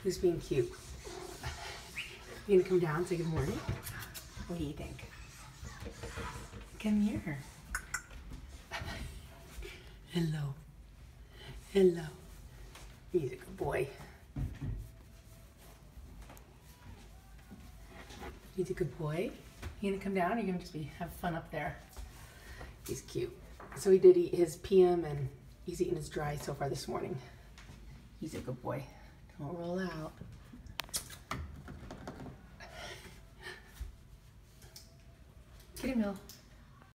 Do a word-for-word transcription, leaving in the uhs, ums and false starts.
Who's being cute? You gonna come down and say good morning? What do you think? Come here. Hello. Hello. He's a good boy. He's a good boy. You gonna come down or you gonna just be have fun up there? He's cute. So he did eat his P M and he's eaten his dry so far this morning. He's a good boy. Don't roll out. Get him, Mill.